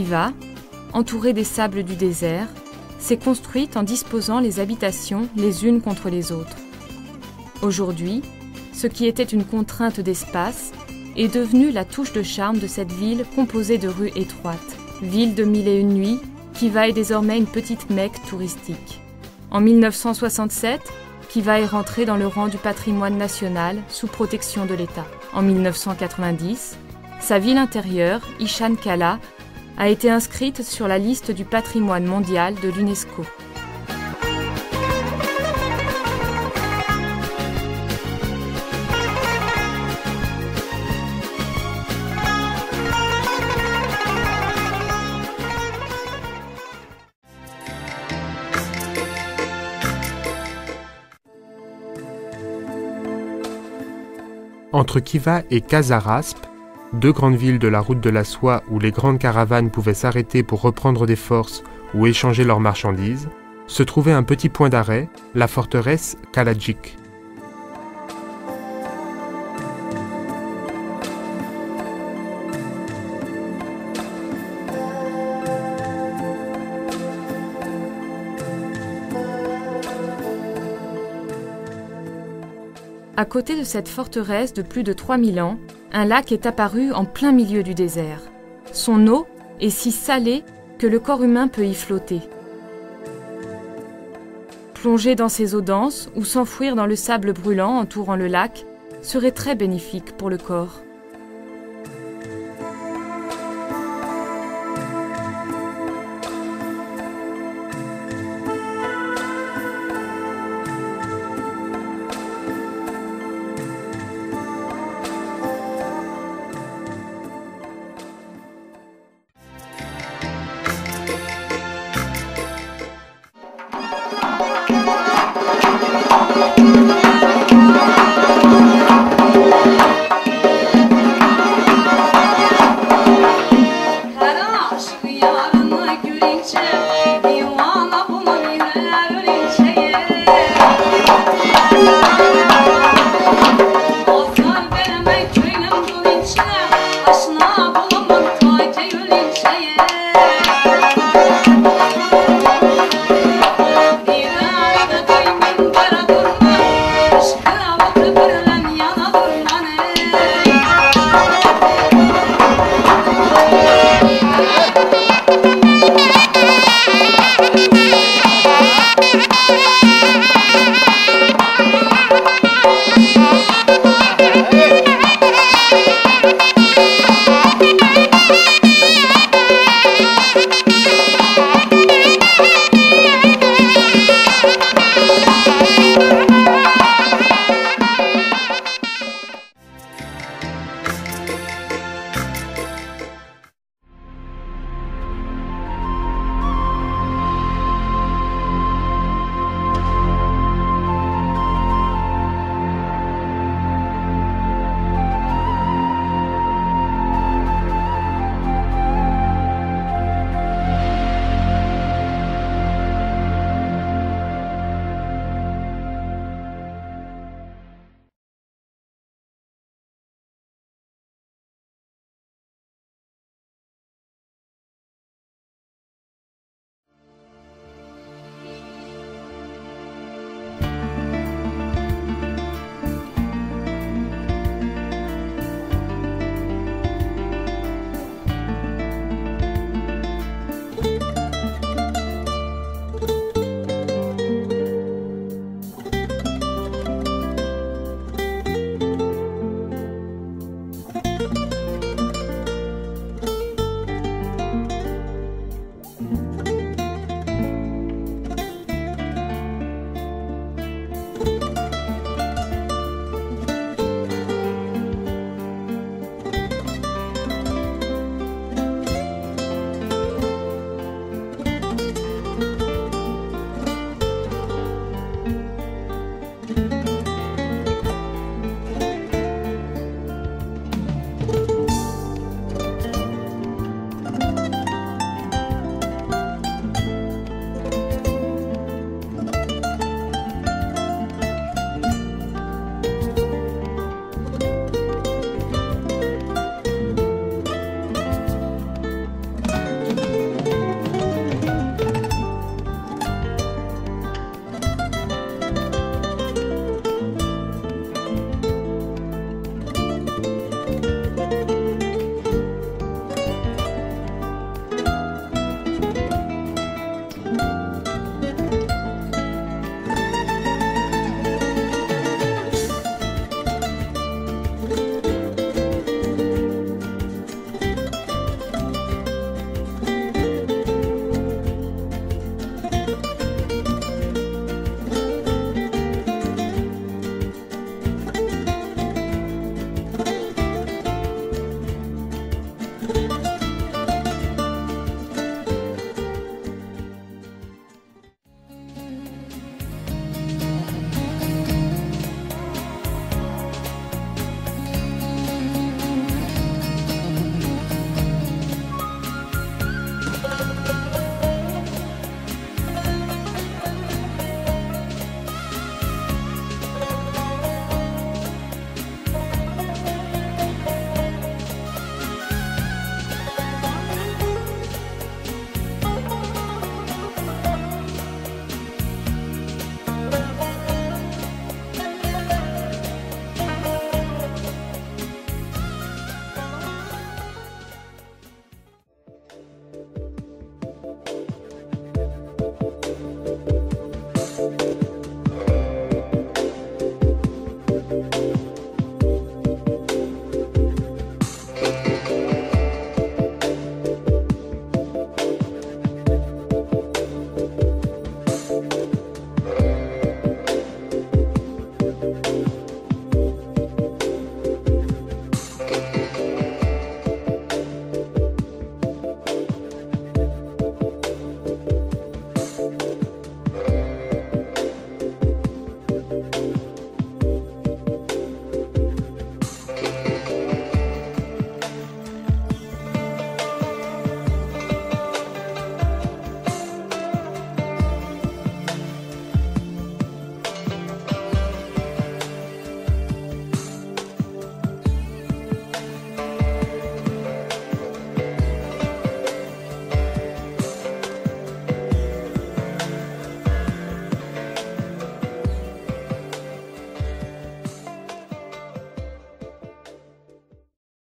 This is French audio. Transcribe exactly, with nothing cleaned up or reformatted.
Kiva, entourée des sables du désert, s'est construite en disposant les habitations les unes contre les autres. Aujourd'hui, ce qui était une contrainte d'espace est devenu la touche de charme de cette ville composée de rues étroites. Ville de mille et une nuits, Kiva est désormais une petite Mecque touristique. En mille neuf cent soixante-sept, Kiva est rentrée dans le rang du patrimoine national sous protection de l'État. En mille neuf cent quatre-vingt-dix, sa ville intérieure, Ishan Kala, a été inscrite sur la liste du patrimoine mondial de l'UNESCO. Entre Kiva et Kasarasp, deux grandes villes de la route de la soie où les grandes caravanes pouvaient s'arrêter pour reprendre des forces ou échanger leurs marchandises, se trouvait un petit point d'arrêt, la forteresse Kalajik. À côté de cette forteresse de plus de trois mille ans, un lac est apparu en plein milieu du désert. Son eau est si salée que le corps humain peut y flotter. Plonger dans ces eaux denses ou s'enfouir dans le sable brûlant entourant le lac serait très bénéfique pour le corps.